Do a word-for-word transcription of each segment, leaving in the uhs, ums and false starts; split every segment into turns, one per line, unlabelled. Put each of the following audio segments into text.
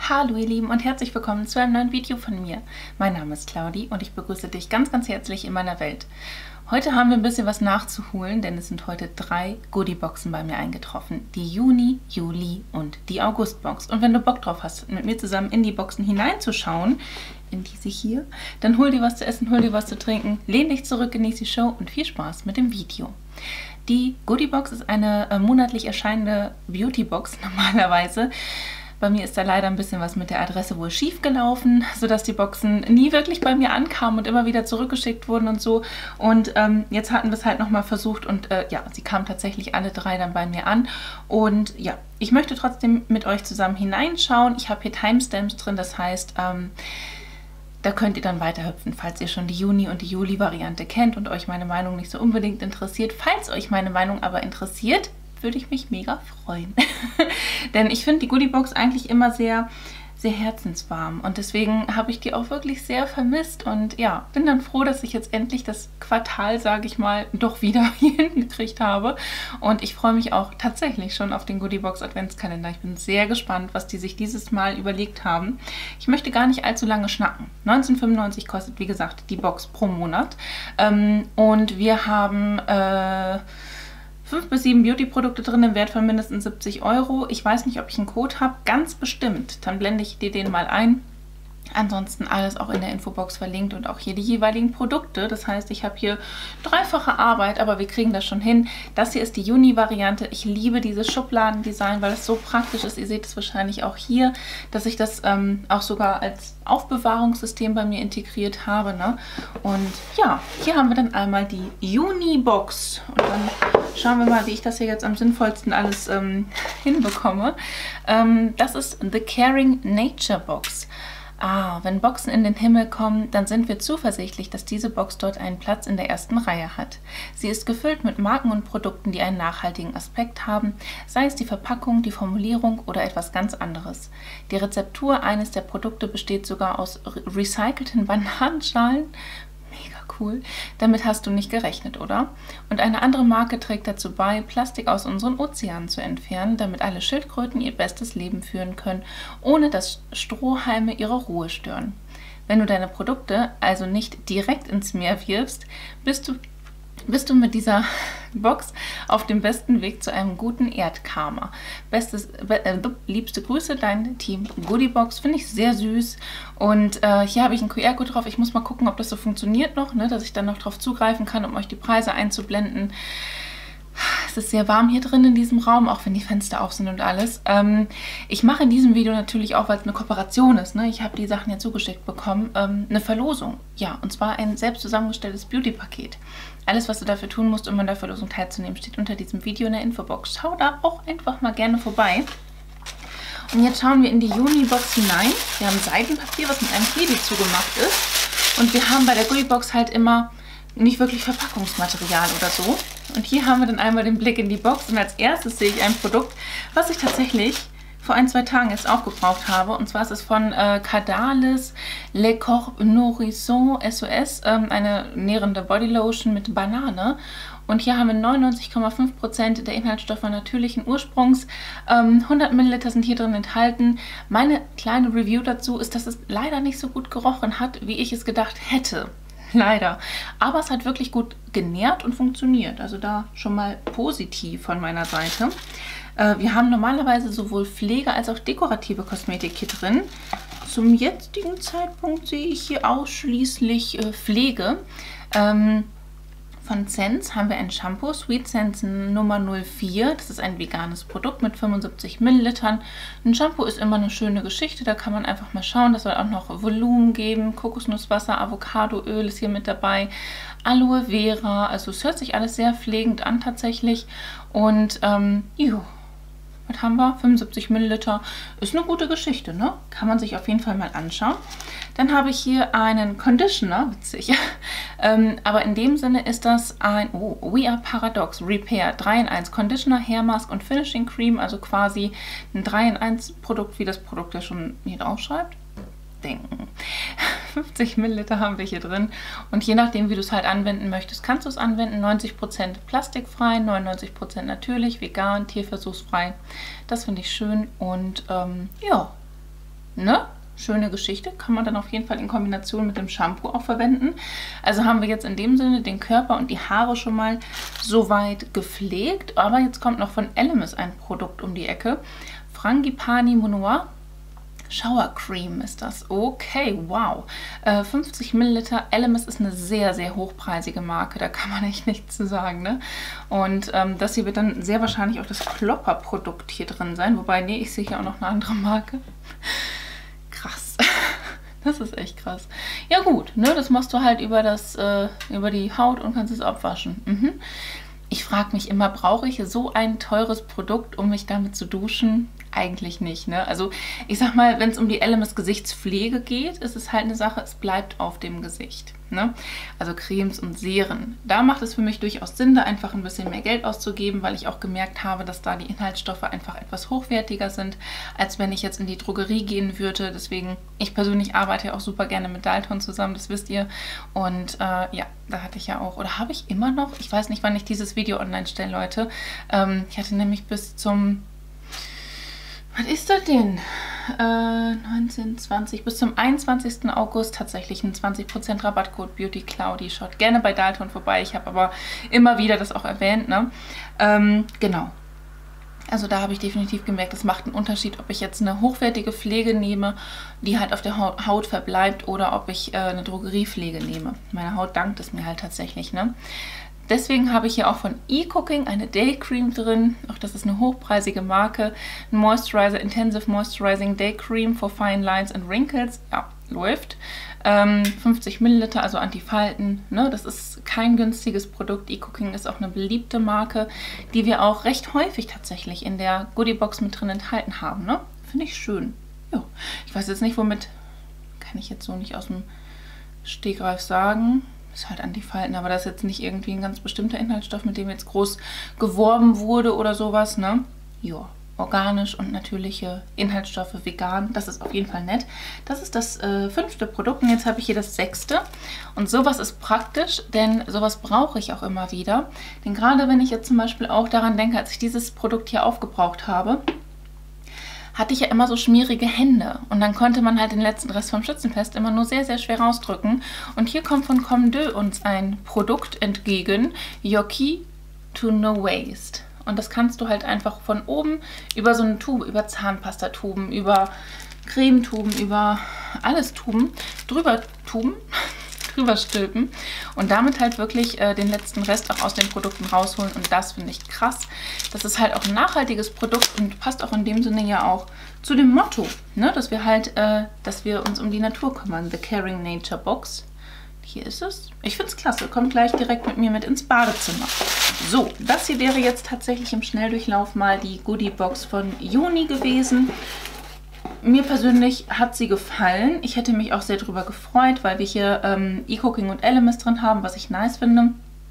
Hallo ihr Lieben und herzlich willkommen zu einem neuen Video von mir. Mein Name ist Claudi und ich begrüße dich ganz, ganz herzlich in meiner Welt. Heute haben wir ein bisschen was nachzuholen, denn es sind heute drei Goodieboxen bei mir eingetroffen. Die Juni, Juli und die Augustbox. Und wenn du Bock drauf hast, mit mir zusammen in die Boxen hineinzuschauen, in diese hier, dann hol dir was zu essen, hol dir was zu trinken, lehn dich zurück, genieß die Show und viel Spaß mit dem Video. Die Goodiebox ist eine äh, monatlich erscheinende Beautybox normalerweise. Bei mir ist da leider ein bisschen was mit der Adresse wohl schief gelaufen, sodass die Boxen nie wirklich bei mir ankamen und immer wieder zurückgeschickt wurden und so. Und ähm, jetzt hatten wir es halt nochmal versucht und äh, ja, sie kamen tatsächlich alle drei dann bei mir an. Und ja, ich möchte trotzdem mit euch zusammen hineinschauen. Ich habe hier Timestamps drin, das heißt, ähm, da könnt ihr dann weiterhüpfen, falls ihr schon die Juni- und die Juli-Variante kennt und euch meine Meinung nicht so unbedingt interessiert. Falls euch meine Meinung aber interessiert, würde ich mich mega freuen. Denn ich finde die Goodiebox eigentlich immer sehr, sehr herzenswarm. Und deswegen habe ich die auch wirklich sehr vermisst. Und ja, bin dann froh, dass ich jetzt endlich das Quartal, sage ich mal, doch wieder hier hingekriegt habe. Und ich freue mich auch tatsächlich schon auf den Goodiebox Adventskalender. Ich bin sehr gespannt, was die sich dieses Mal überlegt haben. Ich möchte gar nicht allzu lange schnacken. neunzehnhundertfünfundneunzig kostet, wie gesagt, die Box pro Monat. Ähm, und wir haben Äh, fünf bis sieben Beauty-Produkte drin im Wert von mindestens siebzig Euro. Ich weiß nicht, ob ich einen Code habe. Ganz bestimmt. Dann blende ich dir den mal ein. Ansonsten alles auch in der Infobox verlinkt und auch hier die jeweiligen Produkte. Das heißt, ich habe hier dreifache Arbeit, aber wir kriegen das schon hin. Das hier ist die Juni-Variante. Ich liebe dieses Schubladendesign, weil es so praktisch ist. Ihr seht es wahrscheinlich auch hier, dass ich das ähm, auch sogar als Aufbewahrungssystem bei mir integriert habe. Ne? Und ja, hier haben wir dann einmal die Juni-Box. Und dann schauen wir mal, wie ich das hier jetzt am sinnvollsten alles ähm, hinbekomme. Ähm, das ist The Caring Nature Box. Ah, wenn Boxen in den Himmel kommen, dann sind wir zuversichtlich, dass diese Box dort einen Platz in der ersten Reihe hat. Sie ist gefüllt mit Marken und Produkten, die einen nachhaltigen Aspekt haben, sei es die Verpackung, die Formulierung oder etwas ganz anderes. Die Rezeptur eines der Produkte besteht sogar aus recycelten Bananenschalen. Mega cool. Damit hast du nicht gerechnet, oder? Und eine andere Marke trägt dazu bei, Plastik aus unseren Ozeanen zu entfernen, damit alle Schildkröten ihr bestes Leben führen können, ohne dass Strohhalme ihre Ruhe stören. Wenn du deine Produkte also nicht direkt ins Meer wirfst, bist du bist du mit dieser Box auf dem besten Weg zu einem guten Erdkarma. Bestes, äh, liebste Grüße, dein Team Goodiebox. Finde ich sehr süß. Und äh, hier habe ich einen Q R-Code drauf. Ich muss mal gucken, ob das so funktioniert noch, ne, dass ich dann noch drauf zugreifen kann, um euch die Preise einzublenden. Es ist sehr warm hier drin in diesem Raum, auch wenn die Fenster auf sind und alles. Ähm, ich mache in diesem Video natürlich auch, weil es eine Kooperation ist, ne? Ich habe die Sachen ja zugeschickt bekommen, ähm, eine Verlosung. Ja, und zwar ein selbst zusammengestelltes Beauty-Paket. Alles, was du dafür tun musst, um an der Verlosung teilzunehmen, steht unter diesem Video in der Infobox. Schau da auch einfach mal gerne vorbei. Und jetzt schauen wir in die Juni-Box hinein. Wir haben Seidenpapier, was mit einem Klebe zugemacht ist. Und wir haben bei der Goodiebox halt immer nicht wirklich Verpackungsmaterial oder so. Und hier haben wir dann einmal den Blick in die Box und als erstes sehe ich ein Produkt, was ich tatsächlich vor ein, zwei Tagen jetzt aufgebraucht habe. Und zwar ist es von äh, Caudalie Le Corps Nourrisson S O S, ähm, eine nährende Bodylotion mit Banane. Und hier haben wir neunundneunzig Komma fünf Prozent der Inhaltsstoffe natürlichen Ursprungs. Ähm, hundert Milliliter sind hier drin enthalten. Meine kleine Review dazu ist, dass es leider nicht so gut gerochen hat, wie ich es gedacht hätte. Leider. Aber es hat wirklich gut genährt und funktioniert. Also da schon mal positiv von meiner Seite. Äh, wir haben normalerweise sowohl Pflege als auch dekorative Kosmetik hier drin. Zum jetzigen Zeitpunkt sehe ich hier ausschließlich äh, Pflege. Ähm, Von Sense haben wir ein Shampoo, Sweet Sense Nummer null vier. Das ist ein veganes Produkt mit fünfundsiebzig Millilitern. Ein Shampoo ist immer eine schöne Geschichte. Da kann man einfach mal schauen. Das soll auch noch Volumen geben. Kokosnusswasser, Avocadoöl ist hier mit dabei. Aloe Vera. Also es hört sich alles sehr pflegend an tatsächlich. Und ähm, jo. Was haben wir? fünfundsiebzig Milliliter. Ist eine gute Geschichte, ne? Kann man sich auf jeden Fall mal anschauen. Dann habe ich hier einen Conditioner, witzig. ähm, aber in dem Sinne ist das ein oh, We Are Paradox Repair drei in eins Conditioner, Hair Mask und Finishing Cream. Also quasi ein drei in eins Produkt, wie das Produkt ja schon hier drauf schreibt. Denken. fünfzig Milliliter haben wir hier drin und je nachdem, wie du es halt anwenden möchtest, kannst du es anwenden. neunzig Prozent plastikfrei, neunundneunzig Prozent natürlich, vegan, tierversuchsfrei. Das finde ich schön und ähm, ja, ne? Schöne Geschichte, kann man dann auf jeden Fall in Kombination mit dem Shampoo auch verwenden. Also haben wir jetzt in dem Sinne den Körper und die Haare schon mal soweit gepflegt. Aber jetzt kommt noch von Elemis ein Produkt um die Ecke. Frangipani Monoir Shower Cream ist das. Okay, wow. Äh, fünfzig Milliliter. Elemis ist eine sehr, sehr hochpreisige Marke. Da kann man echt nichts zu sagen, ne? Und ähm, das hier wird dann sehr wahrscheinlich auch das Klopper-Produkt hier drin sein. Wobei, nee, ich sehe hier auch noch eine andere Marke. Krass. Das ist echt krass. Ja gut, ne, das machst du halt über, das, äh, über die Haut und kannst es abwaschen. Mhm. Ich frage mich immer, brauche ich so ein teures Produkt, um mich damit zu duschen? Eigentlich nicht, ne? Also ich sag mal, wenn es um die Elemis Gesichtspflege geht, ist es halt eine Sache, es bleibt auf dem Gesicht, ne? Also Cremes und Seren. Da macht es für mich durchaus Sinn, da einfach ein bisschen mehr Geld auszugeben, weil ich auch gemerkt habe, dass da die Inhaltsstoffe einfach etwas hochwertiger sind, als wenn ich jetzt in die Drogerie gehen würde. Deswegen, ich persönlich arbeite ja auch super gerne mit Dalton zusammen, das wisst ihr. Und äh, ja, da hatte ich ja auch, oder habe ich immer noch, ich weiß nicht, wann ich dieses Video online stelle, Leute. Ähm, ich hatte nämlich bis zum Was ist das denn? Äh, neunzehn, zwanzig, bis zum einundzwanzigsten August tatsächlich einen zwanzig Prozent Rabattcode Beauty Cloudy. Schaut gerne bei Dalton vorbei. Ich habe aber immer wieder das auch erwähnt, ne? Ähm, genau. Also da habe ich definitiv gemerkt, es macht einen Unterschied, ob ich jetzt eine hochwertige Pflege nehme, die halt auf der Haut verbleibt, oder ob ich äh, eine Drogeriepflege nehme. Meine Haut dankt es mir halt tatsächlich, ne? Deswegen habe ich hier auch von eCooking eine Day Cream drin. Auch das ist eine hochpreisige Marke. Ein Moisturizer, Intensive Moisturizing Day Cream for Fine Lines and Wrinkles. Ja, läuft. Ähm, fünfzig Milliliter, also Antifalten. Ne? Das ist kein günstiges Produkt. eCooking ist auch eine beliebte Marke, die wir auch recht häufig tatsächlich in der Goodiebox mit drin enthalten haben. Ne? Finde ich schön. Ja. Ich weiß jetzt nicht, womit, kann ich jetzt so nicht aus dem Stegreif sagen. Ist halt Antifalten, aber das ist jetzt nicht irgendwie ein ganz bestimmter Inhaltsstoff, mit dem jetzt groß geworben wurde oder sowas, ne? Ja, organisch und natürliche Inhaltsstoffe, vegan, das ist auf jeden Fall nett. Das ist das äh, fünfte Produkt und jetzt habe ich hier das sechste. Und sowas ist praktisch, denn sowas brauche ich auch immer wieder. Denn gerade wenn ich jetzt zum Beispiel auch daran denke, als ich dieses Produkt hier aufgebraucht habe, hatte ich ja immer so schmierige Hände. Und dann konnte man halt den letzten Rest vom Schützenfest immer nur sehr, sehr schwer rausdrücken. Und hier kommt von Comme deux uns ein Produkt entgegen, Your Key to No Waste. Und das kannst du halt einfach von oben über so eine Tube, über Zahnpastatuben, über Cremetuben, über alles Tuben, drüber tuben, drüber stülpen und damit halt wirklich äh, den letzten Rest auch aus den Produkten rausholen. Und das finde ich krass. Das ist halt auch ein nachhaltiges Produkt und passt auch in dem Sinne ja auch zu dem Motto, ne? Dass wir halt, äh, dass wir uns um die Natur kümmern. The Caring Nature Box. Hier ist es. Ich finde es klasse. Kommt gleich direkt mit mir mit ins Badezimmer. So, das hier wäre jetzt tatsächlich im Schnelldurchlauf mal die Goodie Box von Juni gewesen. Mir persönlich hat sie gefallen. Ich hätte mich auch sehr darüber gefreut, weil wir hier ähm, eCooking und Elemis drin haben, was ich nice finde.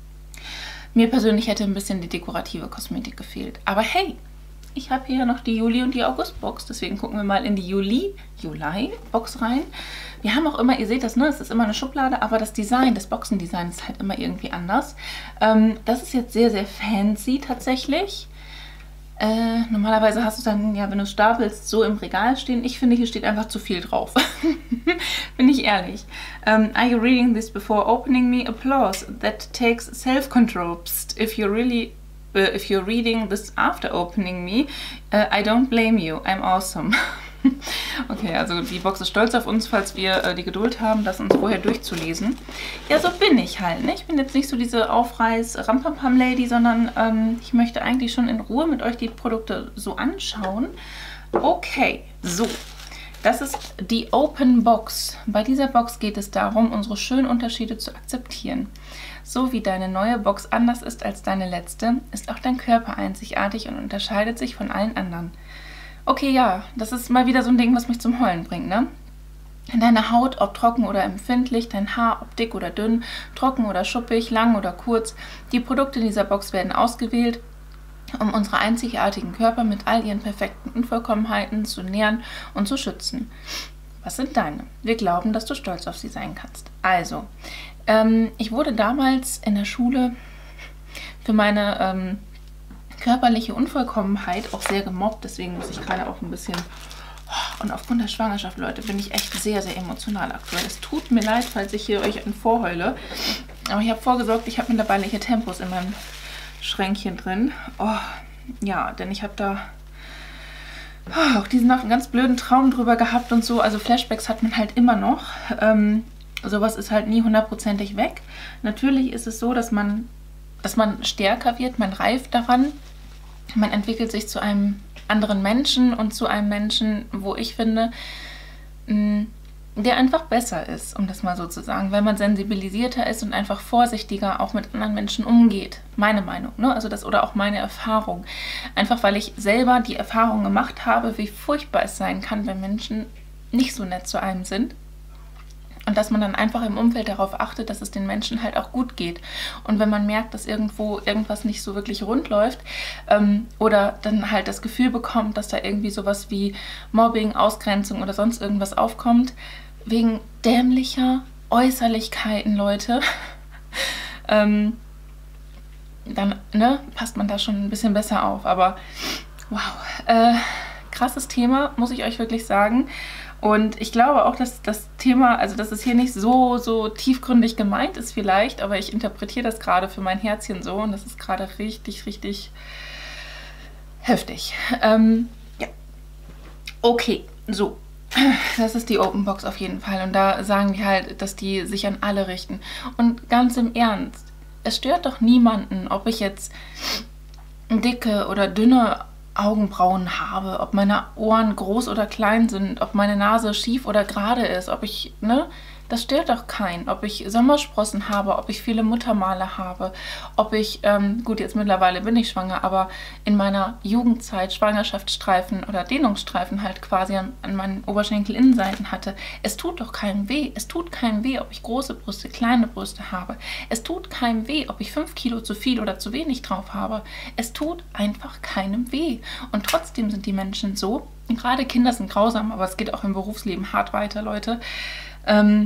Mir persönlich hätte ein bisschen die dekorative Kosmetik gefehlt. Aber hey, ich habe hier noch die Juli- und die August-Box. Deswegen gucken wir mal in die Juli, Juli-Box rein. Wir haben auch immer, ihr seht das, ne? Es ist immer eine Schublade, aber das Design, das Boxendesign ist halt immer irgendwie anders. Ähm, das ist jetzt sehr, sehr fancy tatsächlich. Äh, normalerweise hast du dann, ja, wenn du stapelst, so im Regal stehen. Ich finde, hier steht einfach zu viel drauf. Bin ich ehrlich. Um, are you reading this before opening me? Applause. That takes self-control. Psst. If you're really, uh, if you're reading this after opening me, uh, I don't blame you. I'm awesome. Okay, also die Box ist stolz auf uns, falls wir äh, die Geduld haben, das uns vorher durchzulesen. Ja, so bin ich halt, ne? Ich bin jetzt nicht so diese Aufreiß-Rampampam-Lady, sondern ähm, ich möchte eigentlich schon in Ruhe mit euch die Produkte so anschauen. Okay, so. Das ist die Open Box. Bei dieser Box geht es darum, unsere schönen Unterschiede zu akzeptieren. So wie deine neue Box anders ist als deine letzte, ist auch dein Körper einzigartig und unterscheidet sich von allen anderen. Okay, ja, das ist mal wieder so ein Ding, was mich zum Heulen bringt, ne? Deine Haut, ob trocken oder empfindlich, dein Haar, ob dick oder dünn, trocken oder schuppig, lang oder kurz. Die Produkte in dieser Box werden ausgewählt, um unsere einzigartigen Körper mit all ihren perfekten Unvollkommenheiten zu nähren und zu schützen. Was sind deine? Wir glauben, dass du stolz auf sie sein kannst. Also, ähm, ich wurde damals in der Schule für meine ähm, körperliche Unvollkommenheit auch sehr gemobbt, deswegen muss ich gerade auch ein bisschen Und aufgrund der Schwangerschaft, Leute, bin ich echt sehr, sehr emotional aktuell. Es tut mir leid, falls ich hier euch einen vorheule. Aber ich habe vorgesorgt, ich habe mittlerweile hier Tempos in meinem Schränkchen drin. Oh, ja, denn ich habe da oh, auch diesen Nacht einen ganz blöden Traum drüber gehabt und so. Also Flashbacks hat man halt immer noch. Ähm, sowas ist halt nie hundertprozentig weg. Natürlich ist es so, dass man, dass man stärker wird, man reift daran. Man entwickelt sich zu einem anderen Menschen und zu einem Menschen, wo ich finde, mh, der einfach besser ist, um das mal so zu sagen, weil man sensibilisierter ist und einfach vorsichtiger auch mit anderen Menschen umgeht. Meine Meinung, ne? Also das oder auch meine Erfahrung. Einfach weil ich selber die Erfahrung gemacht habe, wie furchtbar es sein kann, wenn Menschen nicht so nett zu einem sind. Und dass man dann einfach im Umfeld darauf achtet, dass es den Menschen halt auch gut geht. Und wenn man merkt, dass irgendwo irgendwas nicht so wirklich rund läuft ähm, oder dann halt das Gefühl bekommt, dass da irgendwie sowas wie Mobbing, Ausgrenzung oder sonst irgendwas aufkommt, wegen dämlicher Äußerlichkeiten, Leute, ähm, dann ne, passt man da schon ein bisschen besser auf. Aber wow, äh, krasses Thema, muss ich euch wirklich sagen. Und ich glaube auch, dass das Thema, also dass es hier nicht so, so tiefgründig gemeint ist vielleicht, aber ich interpretiere das gerade für mein Herzchen so und das ist gerade richtig, richtig heftig. Ähm, ja. Okay, so. Das ist die Open Box auf jeden Fall und da sagen die halt, dass die sich an alle richten. Und ganz im Ernst, es stört doch niemanden, ob ich jetzt dicke oder dünne Augenbrauen habe, ob meine Ohren groß oder klein sind, ob meine Nase schief oder gerade ist, ob ich, ne, das stört doch keinen, ob ich Sommersprossen habe, ob ich viele Muttermale habe, ob ich, ähm, gut, jetzt mittlerweile bin ich schwanger, aber in meiner Jugendzeit Schwangerschaftsstreifen oder Dehnungsstreifen halt quasi an, an meinen Oberschenkelinnenseiten hatte. Es tut doch keinem weh, es tut keinem weh, ob ich große Brüste, kleine Brüste habe. Es tut keinem weh, ob ich fünf Kilo zu viel oder zu wenig drauf habe. Es tut einfach keinem weh. Und trotzdem sind die Menschen so, und gerade Kinder sind grausam, aber es geht auch im Berufsleben hart weiter, Leute. Ähm,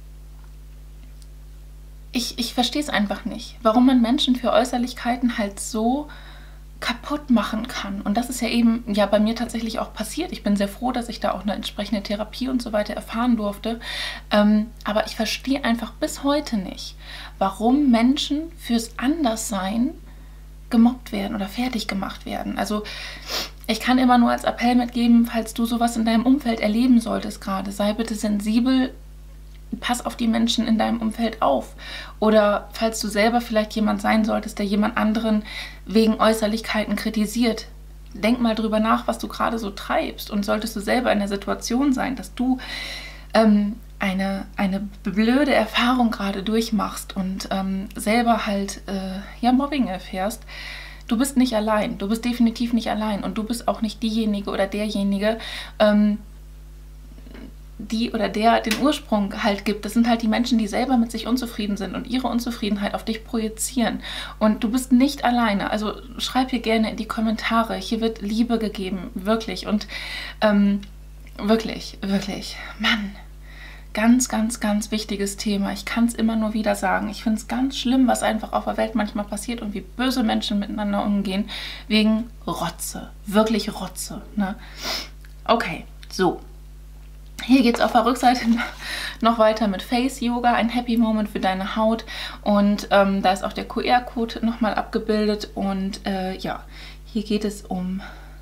ich ich verstehe es einfach nicht, warum man Menschen für Äußerlichkeiten halt so kaputt machen kann. Und das ist ja eben ja bei mir tatsächlich auch passiert. Ich bin sehr froh, dass ich da auch eine entsprechende Therapie und so weiter erfahren durfte. Ähm, aber ich verstehe einfach bis heute nicht, warum Menschen fürs Anderssein gemobbt werden oder fertig gemacht werden. Also ich kann immer nur als Appell mitgeben, falls du sowas in deinem Umfeld erleben solltest gerade, sei bitte sensibel, pass auf die Menschen in deinem Umfeld auf. Oder falls du selber vielleicht jemand sein solltest, der jemand anderen wegen Äußerlichkeiten kritisiert, denk mal drüber nach, was du gerade so treibst. Und solltest du selber in der Situation sein, dass du ähm, eine, eine blöde Erfahrung gerade durchmachst und ähm, selber halt äh, ja, Mobbing erfährst, du bist nicht allein. Du bist definitiv nicht allein. Und du bist auch nicht diejenige oder derjenige, ähm, die oder der den Ursprung halt gibt. Das sind halt die Menschen, die selber mit sich unzufrieden sind und ihre Unzufriedenheit auf dich projizieren. Und du bist nicht alleine. Also schreib hier gerne in die Kommentare. Hier wird Liebe gegeben. Wirklich. Und ähm, wirklich, wirklich. Mann. Ganz, ganz, ganz wichtiges Thema. Ich kann es immer nur wieder sagen. Ich finde es ganz schlimm, was einfach auf der Welt manchmal passiert und wie böse Menschen miteinander umgehen. Wegen Rotze. Wirklich Rotze. Ne? Okay, so. Hier geht es auf der Rückseite noch weiter mit Face Yoga, ein Happy Moment für deine Haut. Und ähm, da ist auch der Q R-Code nochmal abgebildet. Und äh, ja, hier geht es um,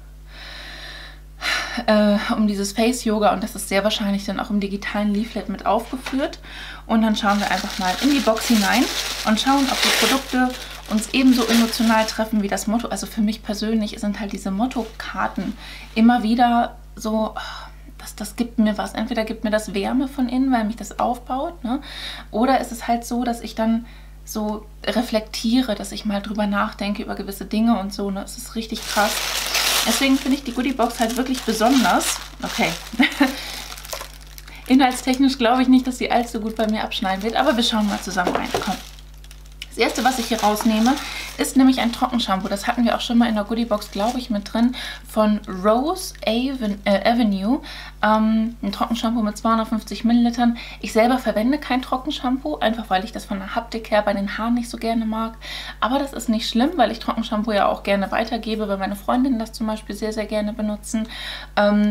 äh, um dieses Face Yoga. Und das ist sehr wahrscheinlich dann auch im digitalen Leaflet mit aufgeführt. Und dann schauen wir einfach mal in die Box hinein und schauen, ob die Produkte uns ebenso emotional treffen wie das Motto. Also für mich persönlich sind halt diese Mottokarten immer wieder so... Das, das gibt mir was. Entweder gibt mir das Wärme von innen, weil mich das aufbaut, ne? Oder ist es halt so, dass ich dann so reflektiere, dass ich mal drüber nachdenke über gewisse Dinge und so. Ne? Das ist richtig krass. Deswegen finde ich die Goodiebox halt wirklich besonders. Okay. Inhaltstechnisch glaube ich nicht, dass sie allzu gut bei mir abschneiden wird, aber wir schauen mal zusammen rein. Komm. Das erste, was ich hier rausnehme, ist nämlich ein Trockenshampoo. Das hatten wir auch schon mal in der Goodiebox, glaube ich, mit drin. Von Rose Aven äh, Avenue. Ähm, ein Trockenshampoo mit zweihundertfünfzig Millilitern. Ich selber verwende kein Trockenshampoo, einfach weil ich das von der Haptik her bei den Haaren nicht so gerne mag. Aber das ist nicht schlimm, weil ich Trockenshampoo ja auch gerne weitergebe, weil meine Freundinnen das zum Beispiel sehr, sehr gerne benutzen. Ähm,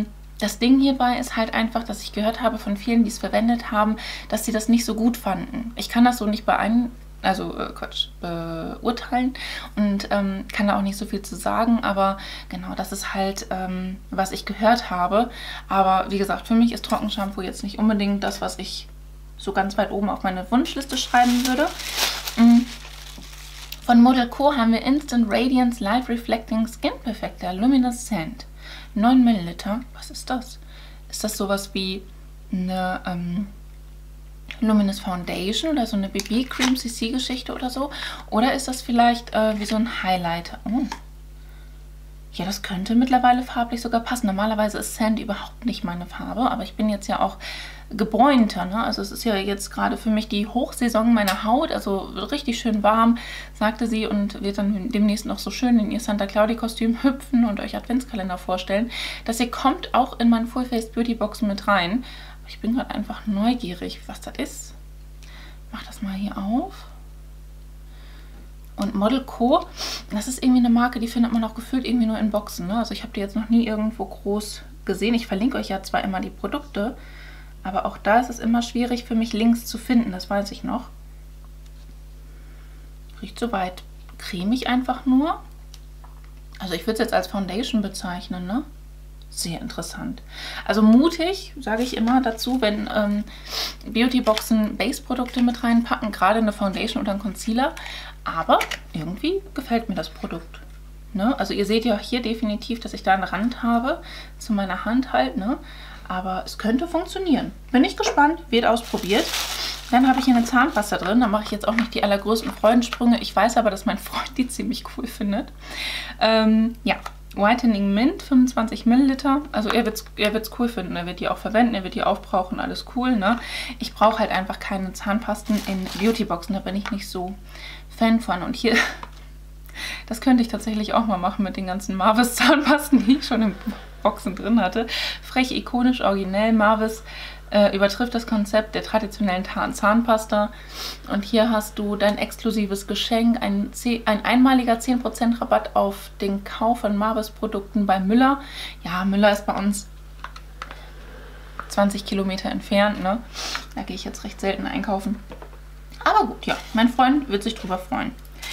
Das Ding hierbei ist halt einfach, dass ich gehört habe von vielen, die es verwendet haben, dass sie das nicht so gut fanden. Ich kann das so nicht beein also äh, Quatsch, beurteilen und ähm, kann da auch nicht so viel zu sagen, aber genau, das ist halt, ähm, was ich gehört habe. Aber wie gesagt, für mich ist Trockenshampoo jetzt nicht unbedingt das, was ich so ganz weit oben auf meine Wunschliste schreiben würde. Mhm. Von Model Co haben wir Instant Radiance Light Reflecting Skin Perfector Luminescent. neun Milliliter. Was ist das? Ist das sowas wie eine ähm, Luminous Foundation oder so eine B B-Cream C C-Geschichte oder so? Oder ist das vielleicht äh, wie so ein Highlighter? Oh. Ja, das könnte mittlerweile farblich sogar passen. Normalerweise ist Sand überhaupt nicht meine Farbe, aber ich bin jetzt ja auch gebräunter, ne? Also es ist ja jetzt gerade für mich die Hochsaison meiner Haut, also richtig schön warm, sagte sie, und wird dann demnächst noch so schön in ihr Santa Claudi-Kostüm hüpfen und euch Adventskalender vorstellen. Das hier kommt auch in mein Full Face Beauty Box mit rein. Ich bin gerade einfach neugierig, was das ist. Ich mach das mal hier auf. Und Model Co, das ist irgendwie eine Marke, die findet man auch gefühlt irgendwie nur in Boxen, ne? Also ich habe die jetzt noch nie irgendwo groß gesehen. Ich verlinke euch ja zwar immer die Produkte, aber auch da ist es immer schwierig für mich, Links zu finden, das weiß ich noch. Riecht soweit cremig einfach nur. Also ich würde es jetzt als Foundation bezeichnen, ne? Sehr interessant. Also mutig, sage ich immer dazu, wenn ähm, Beautyboxen Base-Produkte mit reinpacken, gerade eine Foundation oder ein Concealer. Aber irgendwie gefällt mir das Produkt. Ne? Also ihr seht ja hier definitiv, dass ich da einen Rand habe, zu meiner Hand halt, ne? Aber es könnte funktionieren. Bin ich gespannt, wird ausprobiert. Dann habe ich hier eine Zahnpasta drin. Da mache ich jetzt auch nicht die allergrößten Freudensprünge. Ich weiß aber, dass mein Freund die ziemlich cool findet. Ähm, ja, Whitening Mint, fünfundzwanzig Milliliter. Also er wird es er wird's cool finden. Er wird die auch verwenden, er wird die aufbrauchen, alles cool, ne? Ich brauche halt einfach keine Zahnpasten in Beautyboxen. Da bin ich nicht so Fan von. Und hier, das könnte ich tatsächlich auch mal machen mit den ganzen Marvis Zahnpasten, die ich schon im Boxen drin hatte. Frech, ikonisch, originell. Marvis äh, übertrifft das Konzept der traditionellen Zahnpasta. Und hier hast du dein exklusives Geschenk, ein, ein einmaliger zehn Prozent Rabatt auf den Kauf von Marvis-Produkten bei Müller. Ja, Müller ist bei uns zwanzig Kilometer entfernt, ne? Da gehe ich jetzt recht selten einkaufen. Aber gut, ja, mein Freund wird sich drüber freuen.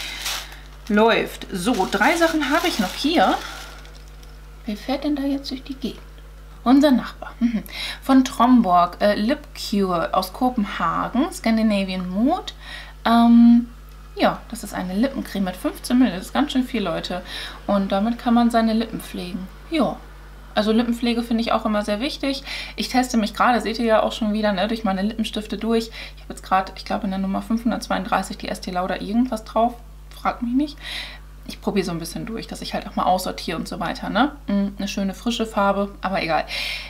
Läuft. So, drei Sachen habe ich noch hier. Wer fährt denn da jetzt durch die Gegend? Unser Nachbar. Mhm. Von Tromborg, äh, Lip Cure aus Kopenhagen, Scandinavian Mood. Ähm, ja, das ist eine Lippencreme mit fünfzehn Milliliter. Das ist ganz schön viel, Leute. Und damit kann man seine Lippen pflegen. Ja, also Lippenpflege finde ich auch immer sehr wichtig. Ich teste mich gerade, seht ihr ja auch schon wieder, ne, durch meine Lippenstifte durch. Ich habe jetzt gerade, ich glaube in der Nummer fünfhundertzweiunddreißig die Estee Lauder irgendwas drauf. Fragt mich nicht. Ich probiere so ein bisschen durch, dass ich halt auch mal aussortiere und so weiter, ne? Eine schöne frische Farbe, aber egal.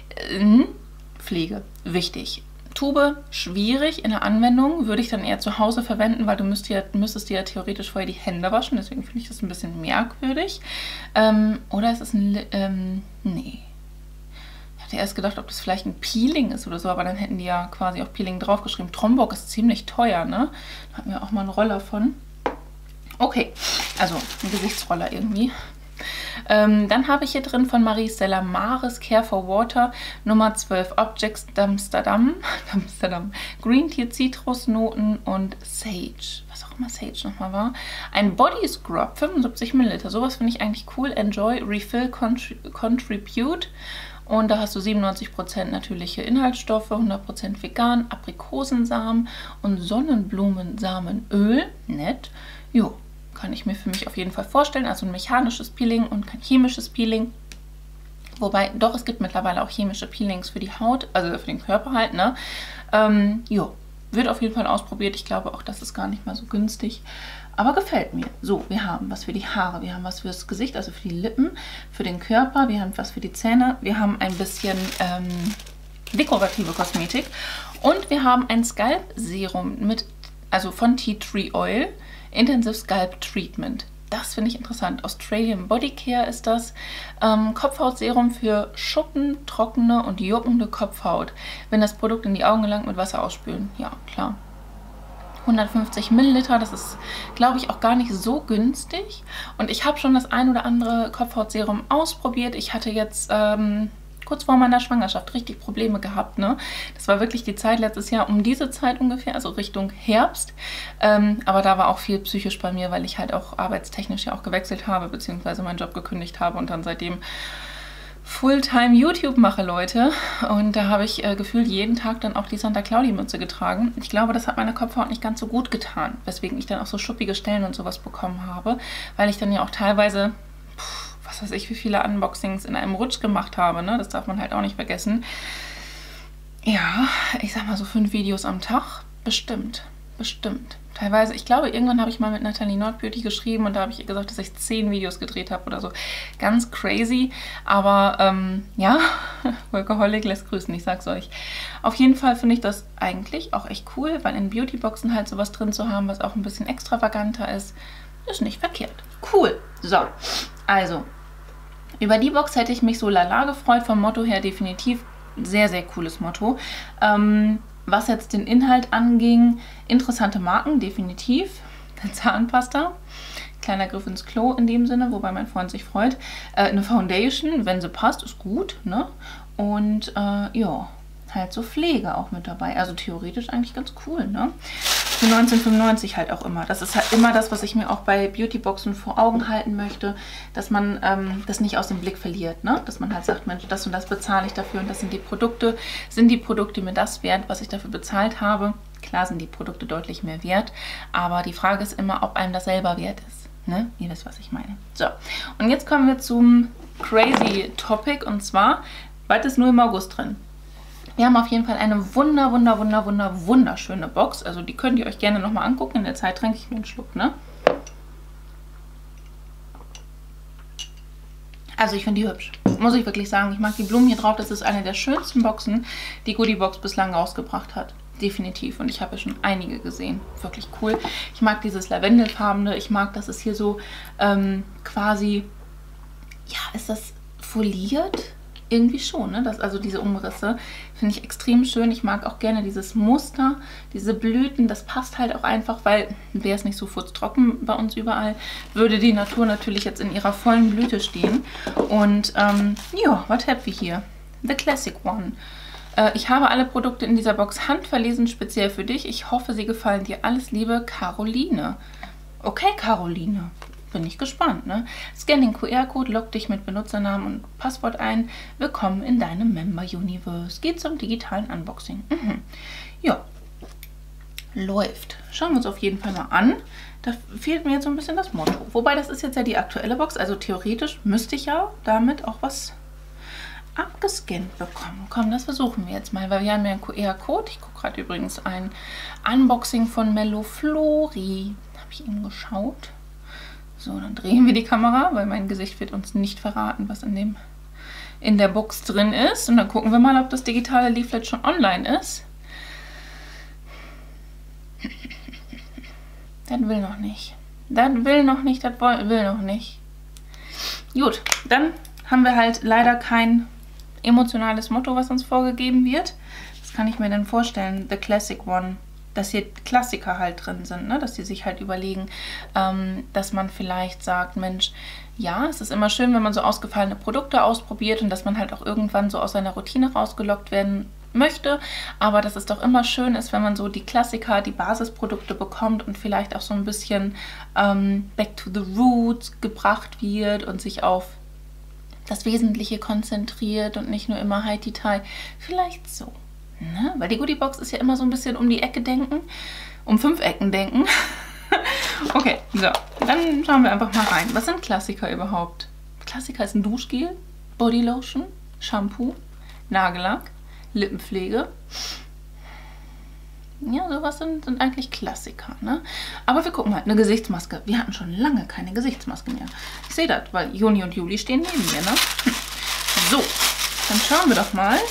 Pflege, wichtig. Tube, schwierig in der Anwendung, würde ich dann eher zu Hause verwenden, weil du müsst ja, müsstest dir ja theoretisch vorher die Hände waschen, deswegen finde ich das ein bisschen merkwürdig. Ähm, oder ist es ein, ähm, nee. Ich hatte erst gedacht, ob das vielleicht ein Peeling ist oder so, aber dann hätten die ja quasi auch Peeling draufgeschrieben. Tromborg ist ziemlich teuer, ne? Da hatten wir auch mal einen Roller von. Okay, also ein Gesichtsroller irgendwie. Ähm, dann habe ich hier drin von Marie Stella Maris Care for Water Nummer zwölf Objects Amsterdam, Amsterdam Green Tea, Zitrusnoten und Sage. Was auch immer Sage nochmal war. Ein Body Scrub, fünfundsiebzig Milliliter. Sowas finde ich eigentlich cool. Enjoy, Refill, Contri Contribute. Und da hast du siebenundneunzig Prozent natürliche Inhaltsstoffe, hundert Prozent vegan, Aprikosensamen und Sonnenblumensamenöl. Nett. Jo. Kann ich mir für mich auf jeden Fall vorstellen. Also ein mechanisches Peeling und kein chemisches Peeling. Wobei, doch, es gibt mittlerweile auch chemische Peelings für die Haut, also für den Körper halt, ne? Ähm, jo, wird auf jeden Fall ausprobiert. Ich glaube auch, das ist gar nicht mal so günstig. Aber gefällt mir. So, wir haben was für die Haare, wir haben was fürs Gesicht, also für die Lippen, für den Körper, wir haben was für die Zähne, wir haben ein bisschen ähm, dekorative Kosmetik und wir haben ein Scalp-Serum mit, also von Tea Tree Oil. Intensive Scalp Treatment. Das finde ich interessant. Australian Body Care ist das. Ähm, Kopfhautserum für Schuppen, trockene und juckende Kopfhaut. Wenn das Produkt in die Augen gelangt, mit Wasser ausspülen. Ja, klar. hundertfünfzig Milliliter, das ist, glaube ich, auch gar nicht so günstig. Und ich habe schon das ein oder andere Kopfhautserum ausprobiert. Ich hatte jetzt ähm, kurz vor meiner Schwangerschaft richtig Probleme gehabt, ne? Das war wirklich die Zeit letztes Jahr um diese Zeit ungefähr, also Richtung Herbst. Ähm, aber da war auch viel psychisch bei mir, weil ich halt auch arbeitstechnisch ja auch gewechselt habe, beziehungsweise meinen Job gekündigt habe und dann seitdem Fulltime YouTube mache, Leute. Und da habe ich äh, gefühlt jeden Tag dann auch die Santa Claudi Mütze getragen. Ich glaube, das hat meiner Kopfhaut nicht ganz so gut getan, weswegen ich dann auch so schuppige Stellen und sowas bekommen habe, weil ich dann ja auch teilweise, pff, was weiß ich, wie viele Unboxings in einem Rutsch gemacht habe, ne? Das darf man halt auch nicht vergessen. Ja, ich sag mal so fünf Videos am Tag, bestimmt, bestimmt. Teilweise, ich glaube, irgendwann habe ich mal mit Nathalie Nordbeauty geschrieben und da habe ich ihr gesagt, dass ich zehn Videos gedreht habe oder so. Ganz crazy, aber ähm, ja, Workaholic lässt grüßen, ich sag's euch. Auf jeden Fall finde ich das eigentlich auch echt cool, weil in Beautyboxen halt sowas drin zu haben, was auch ein bisschen extravaganter ist, ist nicht verkehrt. Cool. So, also, über die Box hätte ich mich so lala gefreut, vom Motto her definitiv sehr, sehr cooles Motto. Ähm, Was jetzt den Inhalt anging, interessante Marken, definitiv. Zahnpasta, kleiner Griff ins Klo in dem Sinne, wobei mein Freund sich freut. Äh, eine Foundation, wenn sie passt, ist gut, ne? Und äh, ja, halt so Pflege auch mit dabei. Also theoretisch eigentlich ganz cool, ne? Für neunzehnhundertfünfundneunzig halt auch immer. Das ist halt immer das, was ich mir auch bei Beautyboxen vor Augen halten möchte, dass man ähm, das nicht aus dem Blick verliert, ne? Dass man halt sagt, Mensch, das und das bezahle ich dafür und das sind die Produkte. Sind die Produkte mir das wert, was ich dafür bezahlt habe? Klar sind die Produkte deutlich mehr wert, aber die Frage ist immer, ob einem das selber wert ist, ne? Ihr wisst, was ich meine. So, und jetzt kommen wir zum crazy Topic und zwar, bald ist nur im August drin. Wir haben auf jeden Fall eine wunder, wunder, wunder, wunder, wunderschöne Box. Also die könnt ihr euch gerne nochmal angucken. In der Zeit trinke ich mir einen Schluck, ne? Also ich finde die hübsch. Muss ich wirklich sagen. Ich mag die Blumen hier drauf. Das ist eine der schönsten Boxen, die Goodie Box bislang rausgebracht hat. Definitiv. Und ich habe ja schon einige gesehen. Wirklich cool. Ich mag dieses Lavendelfarbene. Ich mag, dass es hier so ähm, quasi, ja, ist das foliert? Irgendwie schon, ne? Das, also diese Umrisse finde ich extrem schön. Ich mag auch gerne dieses Muster, diese Blüten. Das passt halt auch einfach, weil wäre es nicht so furztrocken bei uns überall, würde die Natur natürlich jetzt in ihrer vollen Blüte stehen. Und ähm, ja, was habt ihr hier? The Classic One. Äh, ich habe alle Produkte in dieser Box handverlesen, speziell für dich. Ich hoffe, sie gefallen dir. Alles Liebe, Caroline. Okay, Caroline. Bin ich gespannt, ne? Scan den Q R-Code, log dich mit Benutzernamen und Passwort ein. Willkommen in deinem Member-Universe. Geht zum digitalen Unboxing. Mhm. Ja, läuft. Schauen wir uns auf jeden Fall mal an. Da fehlt mir jetzt so ein bisschen das Motto. Wobei, das ist jetzt ja die aktuelle Box. Also theoretisch müsste ich ja damit auch was abgescannt bekommen. Komm, das versuchen wir jetzt mal, weil wir haben ja einen Q R-Code. Ich gucke gerade übrigens ein Unboxing von Melloflori. Habe ich eben geschaut. So, dann drehen wir die Kamera, weil mein Gesicht wird uns nicht verraten, was in, dem, in der Box drin ist. Und dann gucken wir mal, ob das digitale Leaflet schon online ist. Das will noch nicht. Das will noch nicht, das will noch nicht. Gut, dann haben wir halt leider kein emotionales Motto, was uns vorgegeben wird. Was kann ich mir denn vorstellen? The Classic One. Dass hier Klassiker halt drin sind, ne? Dass die sich halt überlegen, ähm, dass man vielleicht sagt, Mensch, ja, es ist immer schön, wenn man so ausgefallene Produkte ausprobiert und dass man halt auch irgendwann so aus seiner Routine rausgelockt werden möchte, aber dass es doch immer schön ist, wenn man so die Klassiker, die Basisprodukte bekommt und vielleicht auch so ein bisschen ähm, back to the roots gebracht wird und sich auf das Wesentliche konzentriert und nicht nur immer High-Detail. Vielleicht so. Ne? Weil die Goodie Box ist ja immer so ein bisschen um die Ecke denken, um fünf Ecken denken. Okay, so, dann schauen wir einfach mal rein. Was sind Klassiker überhaupt? Klassiker ist ein Duschgel, Bodylotion, Shampoo, Nagellack, Lippenpflege. Ja, sowas sind, sind eigentlich Klassiker, ne? Aber wir gucken mal, eine Gesichtsmaske. Wir hatten schon lange keine Gesichtsmaske mehr. Ich sehe das, weil Juni und Juli stehen neben mir, ne? So, dann schauen wir doch mal.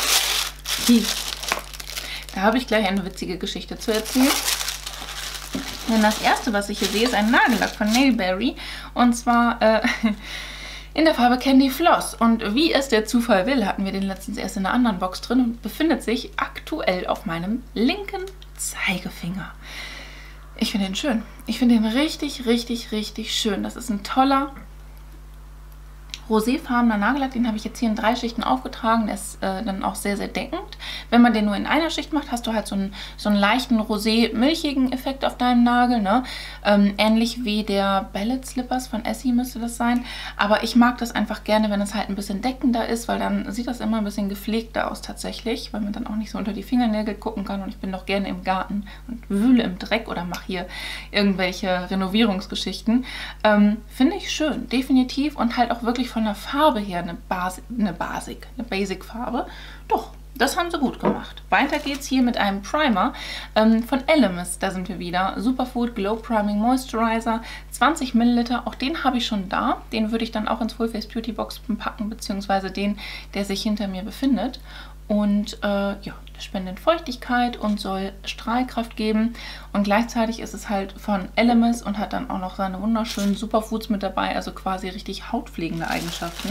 Da habe ich gleich eine witzige Geschichte zu erzählen. Denn das erste, was ich hier sehe, ist ein Nagellack von Nailberry. Und zwar äh, in der Farbe Candy Floss. Und wie es der Zufall will, hatten wir den letztens erst in einer anderen Box drin und befindet sich aktuell auf meinem linken Zeigefinger. Ich finde ihn schön. Ich finde ihn richtig, richtig, richtig schön. Das ist ein toller roséfarbener Nagellack, den habe ich jetzt hier in drei Schichten aufgetragen. Der ist äh, dann auch sehr, sehr deckend. Wenn man den nur in einer Schicht macht, hast du halt so einen, so einen leichten rosé-milchigen Effekt auf deinem Nagel, ne? Ähm, ähnlich wie der Ballet Slippers von Essie müsste das sein. Aber ich mag das einfach gerne, wenn es halt ein bisschen deckender ist, weil dann sieht das immer ein bisschen gepflegter aus tatsächlich, weil man dann auch nicht so unter die Fingernägel gucken kann. Und ich bin doch gerne im Garten und wühle im Dreck oder mache hier irgendwelche Renovierungsgeschichten. Ähm, finde ich schön, definitiv, und halt auch wirklich von der Farbe her eine, Basi eine Basic, eine Basic-Farbe. Doch, das haben sie gut gemacht. Weiter geht's hier mit einem Primer ähm, von Elemis. Da sind wir wieder. Superfood Glow Priming Moisturizer, zwanzig Milliliter. Auch den habe ich schon da. Den würde ich dann auch ins Full Face Beauty Box packen, beziehungsweise den, der sich hinter mir befindet. Und äh, ja, der spendet Feuchtigkeit und soll Strahlkraft geben. Und gleichzeitig ist es halt von Elemis und hat dann auch noch seine wunderschönen Superfoods mit dabei, also quasi richtig hautpflegende Eigenschaften.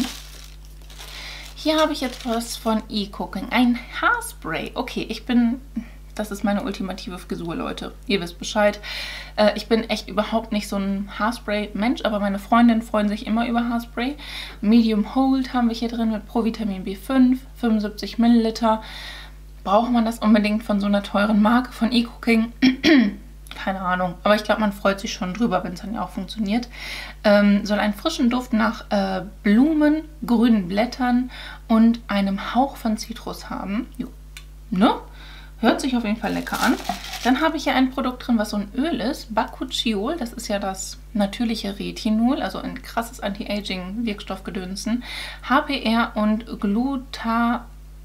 Hier habe ich jetzt was von E-Cooking, ein Haarspray. Okay, ich bin... Das ist meine ultimative Frisur, Leute. Ihr wisst Bescheid. Äh, ich bin echt überhaupt nicht so ein Haarspray-Mensch, aber meine Freundinnen freuen sich immer über Haarspray. Medium Hold haben wir hier drin mit Provitamin B fünf, fünfundsiebzig Milliliter. Braucht man das unbedingt von so einer teuren Marke, von E-Cooking? Keine Ahnung, aber ich glaube, man freut sich schon drüber, wenn es dann ja auch funktioniert. Ähm, soll einen frischen Duft nach äh, Blumen, grünen Blättern und einem Hauch von Zitrus haben. Jo. Ne? Hört sich auf jeden Fall lecker an. Dann habe ich hier ein Produkt drin, was so ein Öl ist. Bakuchiol, das ist ja das natürliche Retinol, also ein krasses Anti-Aging-Wirkstoffgedönsen. H P R und Gluta,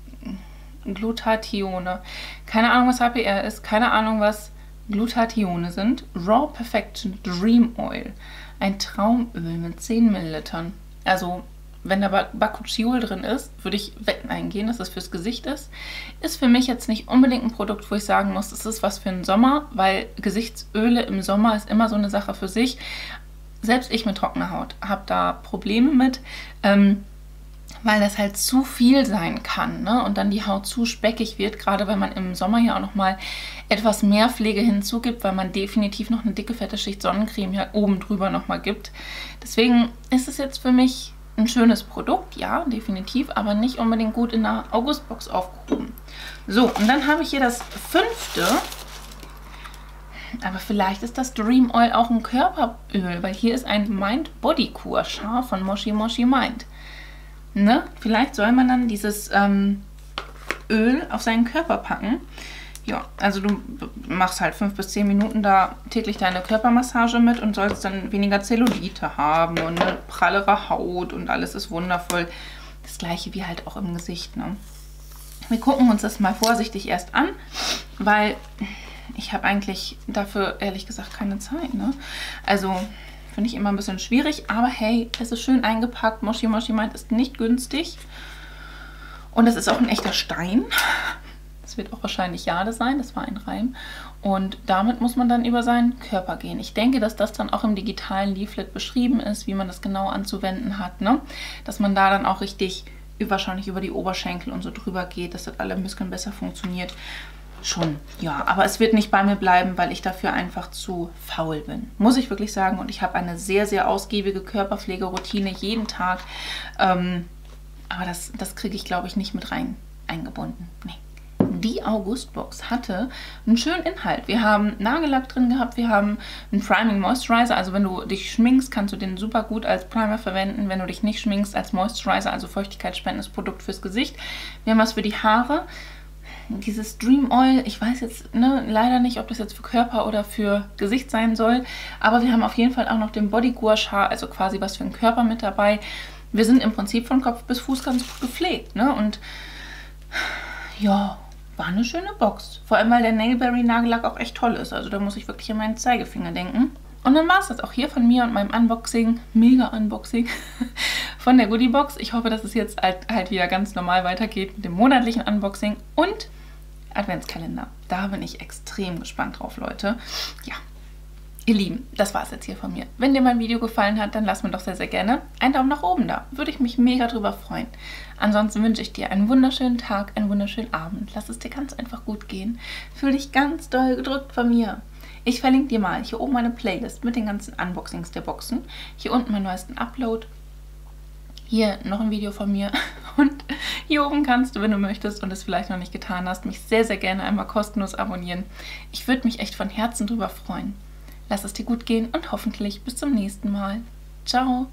Glutathione. Keine Ahnung, was H P R ist. Keine Ahnung, was Glutathione sind. Raw Perfection Dream Oil. Ein Traumöl mit zehn Millilitern. Also... Wenn da Bakuchiol drin ist, würde ich Wetten eingehen, dass es fürs Gesicht ist. Ist für mich jetzt nicht unbedingt ein Produkt, wo ich sagen muss, das ist was für den Sommer, weil Gesichtsöle im Sommer ist immer so eine Sache für sich. Selbst ich mit trockener Haut habe da Probleme mit, ähm, weil das halt zu viel sein kann, ne? Und dann die Haut zu speckig wird, gerade weil man im Sommer ja auch nochmal etwas mehr Pflege hinzugibt, weil man definitiv noch eine dicke, fette Schicht Sonnencreme ja oben drüber nochmal gibt. Deswegen ist es jetzt für mich... ein schönes Produkt, ja, definitiv, aber nicht unbedingt gut in der Augustbox aufgehoben. So, und dann habe ich hier das fünfte. Aber vielleicht ist das Dream Oil auch ein Körperöl, weil hier ist ein Mind Body Kur Char von Moshi Moshi Mind. Ne? Vielleicht soll man dann dieses ähm, Öl auf seinen Körper packen. Ja, also du machst halt fünf bis zehn Minuten da täglich deine Körpermassage mit und sollst dann weniger Zellulite haben und eine prallere Haut und alles ist wundervoll. Das gleiche wie halt auch im Gesicht, ne? Wir gucken uns das mal vorsichtig erst an, weil ich habe eigentlich dafür ehrlich gesagt keine Zeit, ne? Also finde ich immer ein bisschen schwierig, aber hey, es ist schön eingepackt. Moshi Moshi Mind ist nicht günstig und es ist auch ein echter Stein. Das wird auch wahrscheinlich Jade sein, das war ein Reim. Und damit muss man dann über seinen Körper gehen. Ich denke, dass das dann auch im digitalen Leaflet beschrieben ist, wie man das genau anzuwenden hat, ne? Dass man da dann auch richtig wahrscheinlich über die Oberschenkel und so drüber geht, dass das alle Muskeln besser funktioniert. Schon, ja, aber es wird nicht bei mir bleiben, weil ich dafür einfach zu faul bin. Muss ich wirklich sagen. Und ich habe eine sehr, sehr ausgiebige Körperpflegeroutine jeden Tag. Ähm, aber das, das kriege ich, glaube ich, nicht mit rein eingebunden. Nee. Die Augustbox hatte einen schönen Inhalt. Wir haben Nagellack drin gehabt, wir haben einen Priming Moisturizer. Also wenn du dich schminkst, kannst du den super gut als Primer verwenden. Wenn du dich nicht schminkst, als Moisturizer, also feuchtigkeitsspendendes Produkt fürs Gesicht. Wir haben was für die Haare. Dieses Dream Oil, ich weiß jetzt ne, leider nicht, ob das jetzt für Körper oder für Gesicht sein soll. Aber wir haben auf jeden Fall auch noch den Body Gua Sha, also quasi was für den Körper mit dabei. Wir sind im Prinzip von Kopf bis Fuß ganz gut gepflegt, ne? Und ja, war eine schöne Box. Vor allem, weil der Nailberry Nagellack auch echt toll ist. Also da muss ich wirklich an meinen Zeigefinger denken. Und dann war es das auch hier von mir und meinem Unboxing, mega Unboxing von der Goodie Box. Ich hoffe, dass es jetzt halt, halt wieder ganz normal weitergeht mit dem monatlichen Unboxing und Adventskalender. Da bin ich extrem gespannt drauf, Leute. Ja, ihr Lieben, das war es jetzt hier von mir. Wenn dir mein Video gefallen hat, dann lass mir doch sehr, sehr gerne einen Daumen nach oben da. Würde ich mich mega drüber freuen. Ansonsten wünsche ich dir einen wunderschönen Tag, einen wunderschönen Abend. Lass es dir ganz einfach gut gehen. Fühl dich ganz doll gedrückt von mir. Ich verlinke dir mal hier oben meine Playlist mit den ganzen Unboxings der Boxen. Hier unten meinen neuesten Upload. Hier noch ein Video von mir und hier oben kannst du, wenn du möchtest und es vielleicht noch nicht getan hast, mich sehr, sehr gerne einmal kostenlos abonnieren. Ich würde mich echt von Herzen drüber freuen. Lass es dir gut gehen und hoffentlich bis zum nächsten Mal. Ciao!